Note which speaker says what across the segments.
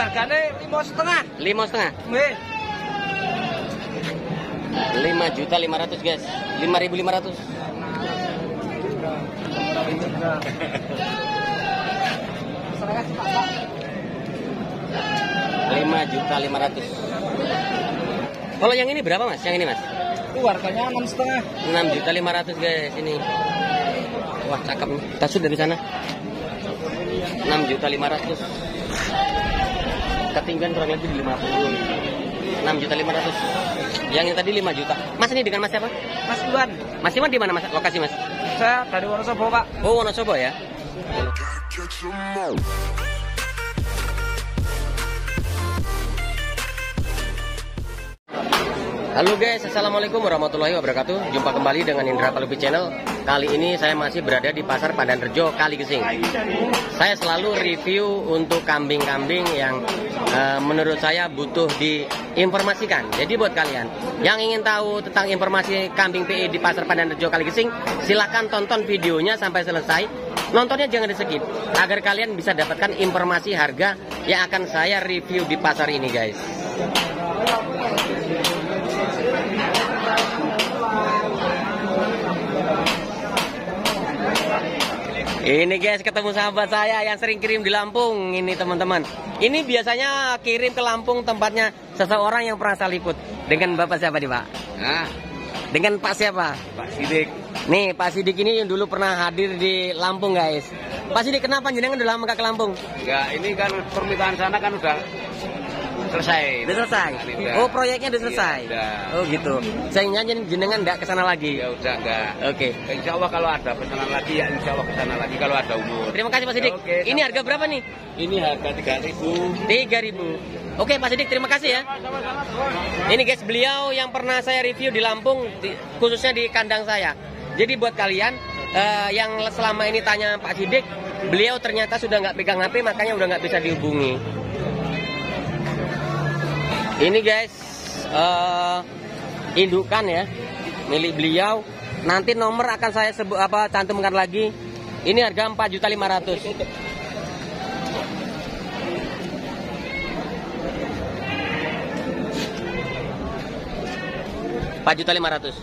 Speaker 1: harganya 5,5.
Speaker 2: 5,5.
Speaker 1: Nggih.
Speaker 2: 5.500.000 guys. 5.500.
Speaker 1: Seragam Pak.
Speaker 2: 5.500.000. Kalau yang ini berapa mas? Yang ini mas?
Speaker 1: Itu harganya 6,5.
Speaker 2: 6.500.000 guys ini. Wah cakep nih. Kita shoot dari sana. 6.500.000. Ketinggian kurang lebih 50. 6.500.000. Yang ini tadi 5 juta. Mas ini dengan mas siapa?
Speaker 1: Mas Iwan.
Speaker 2: Mas Iwan di mana mas? Lokasi mas?
Speaker 1: Saya dari Wonosobo Pak.
Speaker 2: Oh Wonosobo ya. Halo guys, assalamualaikum warahmatullahi wabarakatuh. Jumpa kembali dengan Indra Palupi Channel. Kali ini saya masih berada di Pasar Padanrejo Kaligesing. Saya selalu review untuk kambing-kambing yang menurut saya butuh diinformasikan. Jadi buat kalian yang ingin tahu tentang informasi kambing PE di Pasar Padanrejo Kaligesing, silahkan tonton videonya sampai selesai. Nontonnya jangan di skip, agar kalian bisa dapatkan informasi harga yang akan saya review di pasar ini guys. Ini guys, ketemu sahabat saya yang sering kirim di Lampung. Ini teman-teman, ini biasanya kirim ke Lampung tempatnya seseorang yang pernah saya liput. Dengan bapak siapa nih pak?
Speaker 3: Nah,
Speaker 2: Dengan pak siapa?
Speaker 3: Pak Sidik.
Speaker 2: Nih Pak Sidik ini yang dulu pernah hadir di Lampung guys. Pak Sidik, kenapa jenengan udah lama gak ke Lampung?
Speaker 3: Ya ini kan permintaan sana kan udah selesai.
Speaker 2: Udah selesai?
Speaker 3: Udah.
Speaker 2: Oh proyeknya udah selesai?
Speaker 3: Iya, udah.
Speaker 2: Oh gitu. Sehingga jenengan nggak kesana lagi?
Speaker 3: Ya udah enggak.
Speaker 2: Oke.
Speaker 3: Insya Allah kalau ada pesanan lagi ya insya Allah kesana lagi kalau ada umur.
Speaker 2: Terima kasih Pak Sidik.
Speaker 3: Oke,
Speaker 2: Ini harga berapa nih?
Speaker 3: Ini harga 3.000.
Speaker 2: 3.000. Oke Pak Sidik, terima kasih ya. Ini guys, beliau yang pernah saya review di Lampung, khususnya di kandang saya. Jadi buat kalian yang selama ini tanya Pak Sidik, beliau ternyata sudah nggak pegang HP, makanya udah nggak bisa dihubungi. Ini guys, indukan ya, milik beliau. Nanti nomor akan saya cantumkan lagi. Ini harga 4.500.000. 4.500.000.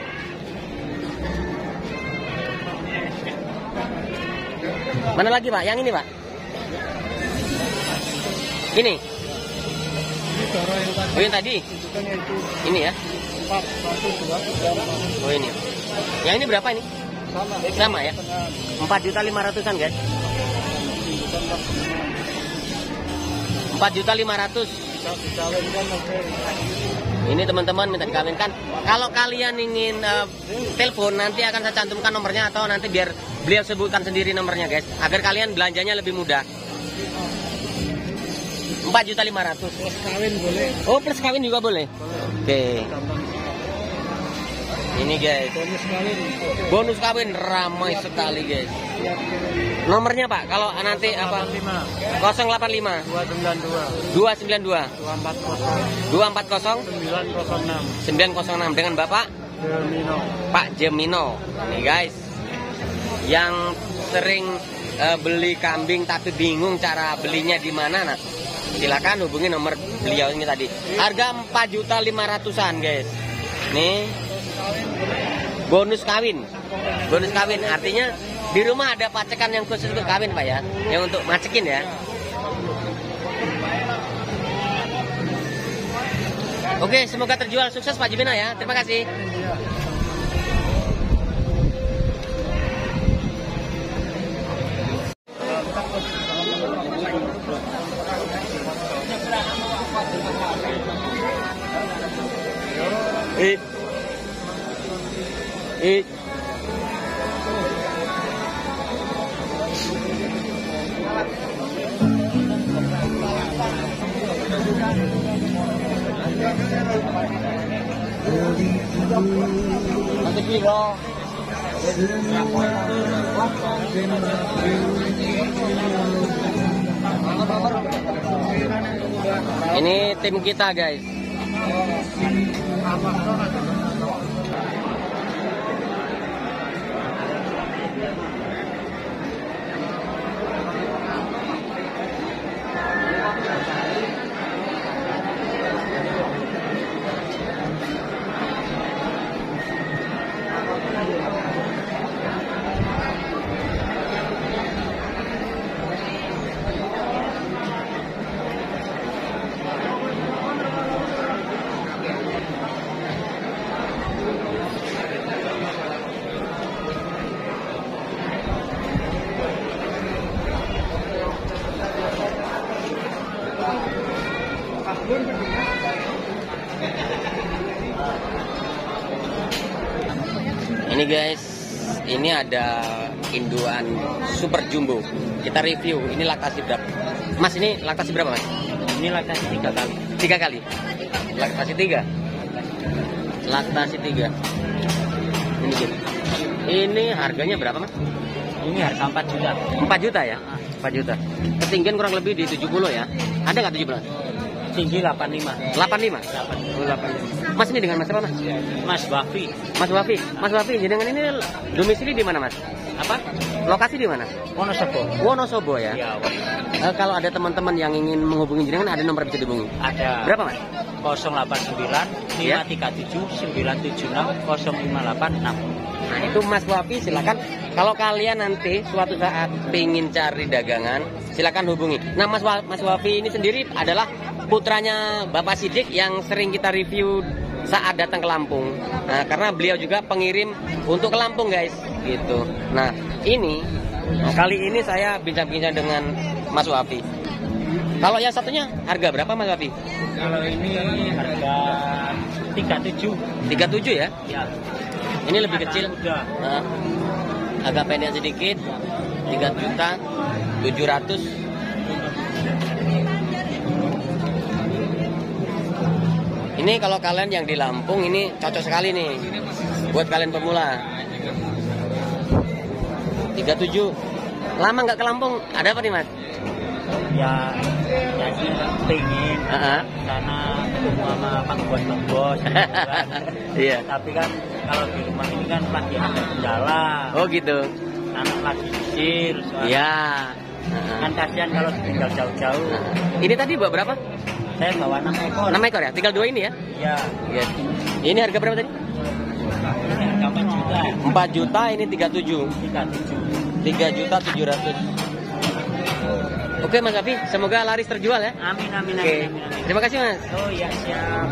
Speaker 2: Mana lagi pak? Yang ini pak? Ini? Oh yang tadi? Ini ya? Oh ini. Yang ini berapa ini? Sama ya? 4.500.000-an guys. 4.500.000. Ini teman-teman minta dikawinkan. Kalau kalian ingin telepon, nanti akan saya cantumkan nomornya atau nanti biar beliau sebutkan sendiri nomornya guys, agar kalian belanjanya lebih mudah. 4.500.000.
Speaker 1: Plus kawin boleh.
Speaker 2: Oh plus kawin juga boleh. Oke. Ini guys.
Speaker 1: Bonus kawin.
Speaker 2: Bonus kawin ramai sekali guys. Nomornya pak, kalau nanti apa? 085 292 240 906 dengan bapak Pak Jemino. Nih guys, yang sering beli kambing tapi bingung cara belinya di mana, nah silakan hubungi nomor beliau ini tadi. Harga 4.500.000-an guys. Nih bonus kawin. Bonus kawin artinya di rumah ada pacekan yang khusus untuk kawin pak ya, yang untuk macekin ya. Oke, semoga terjual sukses Pak Jemino ya. Terima kasih. Ini tim kita guys. Ini guys, ini ada induan super jumbo. Kita review. Ini laktasi berapa? Mas, ini laktasi berapa, Mas?
Speaker 1: Ini laktasi 3 kali.
Speaker 2: 3 kali. Laktasi 3. Laktasi 3. Ini gitu. Ini harganya berapa, Mas?
Speaker 1: Ini harga 4 juta.
Speaker 2: 4 juta ya? 4 juta. Ketinggian kurang lebih di 70 ya? Ada nggak 17?
Speaker 1: Tinggi 85.
Speaker 2: 85?
Speaker 1: 85.
Speaker 2: Mas, ini dengan Mas apa, Mas?
Speaker 1: Mas Wafi.
Speaker 2: Mas Wafi. Mas Wafi, jenengan ini domisili di mana, Mas?
Speaker 1: Apa?
Speaker 2: Lokasi di mana?
Speaker 1: Wonosobo.
Speaker 2: Wonosobo ya?
Speaker 1: Ya,
Speaker 2: Kalau ada teman-teman yang ingin menghubungi jenengan, ada nomor bisa dihubungi?
Speaker 1: ada.
Speaker 2: Berapa, Mas?
Speaker 1: 089
Speaker 2: Ya.
Speaker 1: 537 976 0586.
Speaker 2: Nah, itu Mas Wafi, silakan. Kalau kalian nanti suatu saat ingin cari dagangan, silakan hubungi. Nah, Mas Wafi ini sendiri adalah putranya Bapak Sidik yang sering kita review saat datang ke Lampung. Nah, karena beliau juga pengirim untuk ke Lampung, guys, gitu. Nah, kali ini saya bincang-bincang dengan Mas Wafi. Kalau yang satunya harga berapa, Mas Wafi?
Speaker 1: Kalau ini harga 37.
Speaker 2: 37 ya?
Speaker 1: Ya.
Speaker 2: Ini lebih kecil.
Speaker 1: Udah.
Speaker 2: Nah, agak pendek sedikit. 3 juta 700. Ini kalau kalian yang di Lampung ini cocok sekali nih buat kalian pemula. 37. Lama nggak ke Lampung, ada apa nih, Mas?
Speaker 1: Ya, jadi pengen karena ketemu sama Pak Bos.
Speaker 2: Iya.
Speaker 1: Tapi kan kalau di rumah ini kan lagi ada kendala.
Speaker 2: Oh gitu.
Speaker 1: Anak lagi kecil.
Speaker 2: Iya.
Speaker 1: Kan kasihan kalau tinggal jauh-jauh.
Speaker 2: Ini tadi bawa berapa?
Speaker 1: Saya bawa 6 ekor.
Speaker 2: 6 ekor ya? Tinggal 2 ini ya?
Speaker 1: Ya.
Speaker 2: Iya. Ini harga berapa tadi?
Speaker 1: Ini harga 4 juta.
Speaker 2: 4 juta, ini 37.
Speaker 1: 37.
Speaker 2: 3 juta 700. Oke, Mas Wafi, semoga laris terjual ya.
Speaker 1: Amin, amin,
Speaker 2: Oke.
Speaker 1: amin, amin.
Speaker 2: Terima kasih, Mas.
Speaker 1: Oh iya, siap.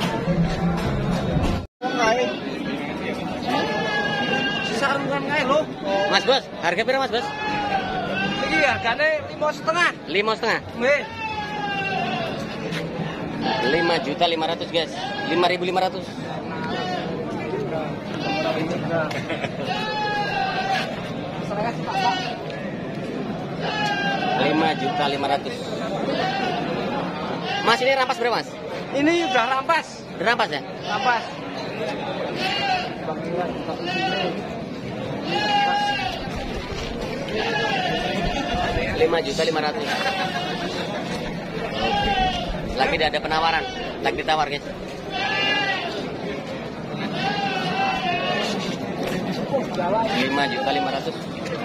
Speaker 1: Sarungan kae lho.
Speaker 2: Mas Bos, harga berapa, Mas Bos?
Speaker 1: Iki hargane 5,5.
Speaker 2: 5,5.
Speaker 1: Nggih.
Speaker 2: 5.500.000 guys. 5.500. Rp5.500.000. Mas, ini rampas berapa, Mas?
Speaker 1: Ini udah rampas.
Speaker 2: Udah rampas ya?
Speaker 1: Rampas.
Speaker 2: Rp5.500.000. Lagi ada penawaran, lagi ditawar guys. Rp5.500.000.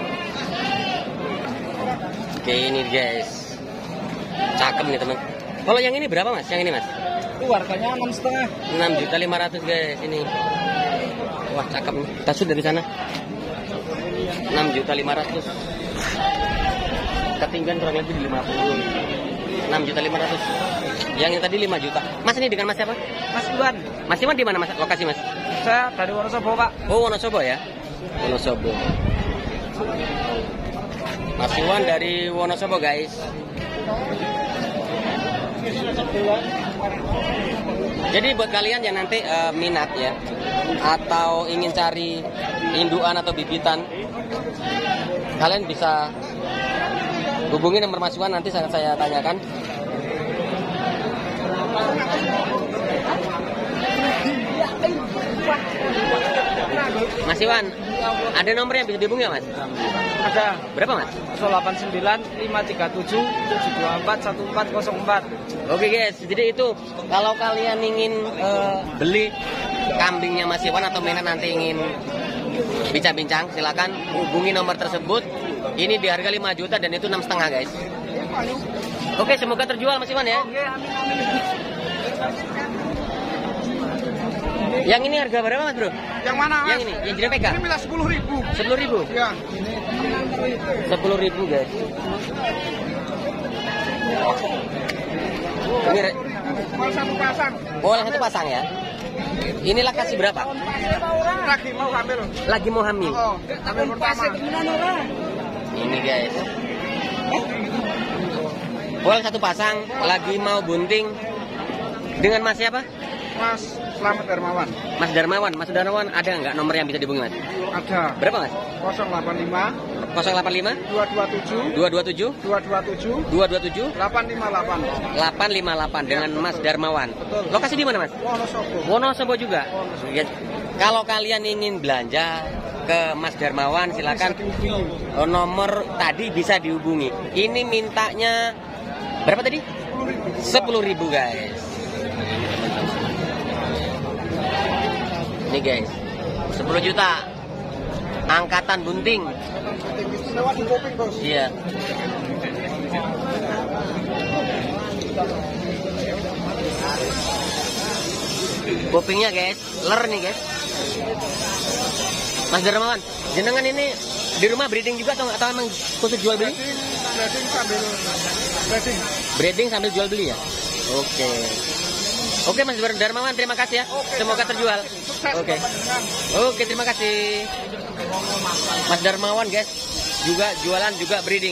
Speaker 2: Oke, ini guys, cakep nih teman. Kalau yang ini berapa, Mas? Yang ini, Mas?
Speaker 1: Itu harganya 6,5.
Speaker 2: Rp6.500.000 guys ini. Wah, cakep nih. Tasut dari sana. Rp6.500.000. Ketinggian kurang lebih di 50. Rp6.500.000. Yang ini tadi 5 juta. Mas, ini dengan Mas siapa?
Speaker 1: Mas Iwan.
Speaker 2: Mas Iwan di mana, Mas? Lokasi, Mas?
Speaker 1: Saya dari Wonosobo, Pak.
Speaker 2: Oh, Wonosobo ya? Wonosobo. Mas Iwan dari Wonosobo, guys. Jadi buat kalian yang nanti minat ya, atau ingin cari induan atau bibitan, kalian bisa hubungi nomor Mas Iwan, nanti saya tanyakan. Mas Iwan, ada nomor yang bisa dihubungi ya, Mas?
Speaker 1: Ada.
Speaker 2: Berapa, Mas?
Speaker 1: 089 537 724 1404.
Speaker 2: Oke guys, jadi itu kalau kalian ingin beli kambingnya Mas Iwan atau minat nanti ingin bincang-bincang, silakan hubungi nomor tersebut. Ini di harga 5 juta dan itu 6,5 guys. Oke, semoga terjual Mas Iwan ya. Yang ini harga berapa, Mas Bro?
Speaker 3: Yang mana, Mas?
Speaker 2: Yang ini, yang jadi PK?
Speaker 3: Ini milah 10.000.
Speaker 2: 10.000?
Speaker 3: Ya.
Speaker 2: 10.000 guys. Ini
Speaker 3: Mau satu pasang.
Speaker 2: boleh satu pasang ya. Ini laktasi berapa?
Speaker 3: Lagi mau hamil.
Speaker 2: Lagi mau hamil.
Speaker 3: Oh, hamil pertama.
Speaker 2: Ini guys. Boleh satu pasang, lagi mau bunting. Dengan Mas siapa?
Speaker 3: Mas Slamet Darmawan.
Speaker 2: Mas Darmawan. Mas Darmawan ada nggak nomor yang bisa dihubungi Mas?
Speaker 3: Ada.
Speaker 2: Berapa Mas?
Speaker 3: 085
Speaker 2: 085
Speaker 3: 227
Speaker 2: 227
Speaker 3: 227
Speaker 2: 227
Speaker 3: 858.
Speaker 2: 858 dengan Mas Darmawan.
Speaker 3: Betul.
Speaker 2: Lokasi di mana Mas?
Speaker 3: Wonosobo.
Speaker 2: Wonosobo juga. Ya. Kalau kalian ingin belanja ke Mas Darmawan silakan, nomor tadi bisa dihubungi. Ini mintanya berapa tadi? 10.000 guys. Ini guys, 10 juta. Angkatan bunting. Iya. Kupingnya guys, ler nih guys. Mas Darmawan, jenengan ini di rumah breeding juga atau emang khusus jual beli? Breeding sambil jual beli ya? Oke. Oke Mas Darmawan, terima kasih ya. Semoga terjual. Oke, terima kasih. Mas Darmawan guys, juga jualan juga breeding.